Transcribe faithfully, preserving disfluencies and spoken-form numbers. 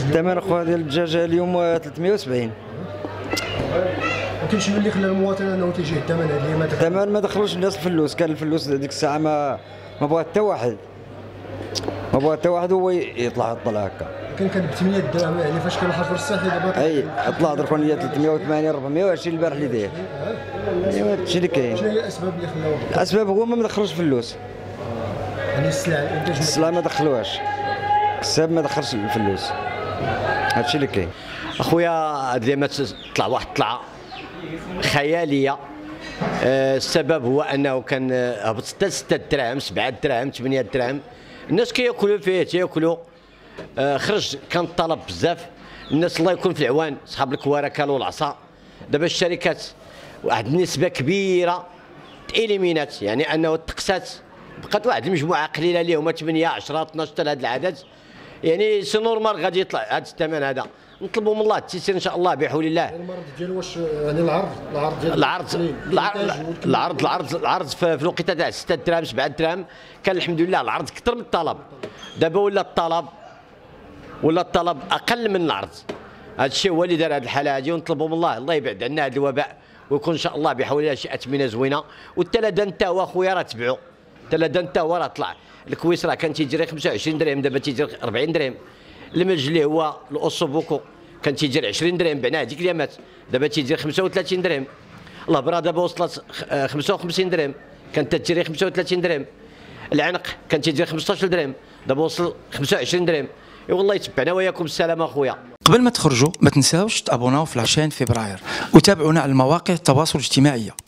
الثمن اخويا ديال الدجاجه اليوم ثلاثمائة وسبعين. ولكن شنو اللي خلى المواطن انه تيجيه الثمن هذا اليوم؟ الثمن ما دخلوش الناس الفلوس، كان الفلوس ديك الساعه ما ما بغا حتى واحد، ما بغا حتى واحد هو يطلع يطلع هكا. كان كان ب ثمانية دراهم يعني فاش كان الحظر الصحي دابا اي طلع دركا ليا ثلاثمائة وثمانين أربعمائة وعشرين البارح اللي داير. ايوا هادشي اللي كاين. شنو هي الاسباب اللي خلاوه؟ الاسباب هو ما مدخلوش فلوس، يعني السلع الانتاج السلعه ما دخلوهاش، السبب ما دخلش الفلوس، هادشي اللي كاين. اخويا ديما طلع واحد طلعه خياليه. أه السبب هو انه كان هبط حتى ستة دراهم سبعة دراهم ثمانية دراهم، الناس كياكلوا فيه تياكلوا. أه خرج كان الطلب بزاف، الناس الله يكون في العوان، صحاب الكواره كانوا العصا. دابا الشركات واحد النسبه كبيره تإليمينات، يعني انه تقسات، بقات واحد المجموعه قليله اللي هما ثمانية عشرة اثناش حتى لهذا العدد. يعني سي نورمال غادي يطلع هذا الثمن هذا. نطلبوا من الله التيسير ان شاء الله بحول الله. المرض ديالو واش يعني العرض العرض ديال العرض العرض العرض العرض في الوقيته تاع ستة دراهم سبعة دراهم كان الحمد لله العرض اكثر من الطلب. دابا ولا الطلب ولا الطلب اقل من العرض. هذا الشيء هو اللي دار هذه الحاله هذه، ونطلبوا من الله الله يبعد عنا هذا الوباء، ويكون ان شاء الله بحول الله شي اثمنه زوينه. والثلاثه انت هو اخويا راه تبعوا، الثلاثه انت هو راه طلع. الكويس راه كان تيجري خمسة وعشرين درهم، دابا تيجري أربعين درهم. الملج اللي هو الاوسوبوكو كان تيجري عشرين درهم، بعناه هذيك اليامات، دابا تيجري خمسة وثلاثين درهم. الله برا دابا وصلت خمسة وخمسين درهم، كانت تجري خمسة وثلاثين درهم. العنق كان تيجري خمسطاش درهم، دابا وصل خمسة وعشرين درهم. اي والله يتبعنا وياكم بالسلامه اخويا. قبل ما تخرجوا ما تنساوش تابوناو في العشرين فبراير وتابعونا على المواقع التواصل الاجتماعي.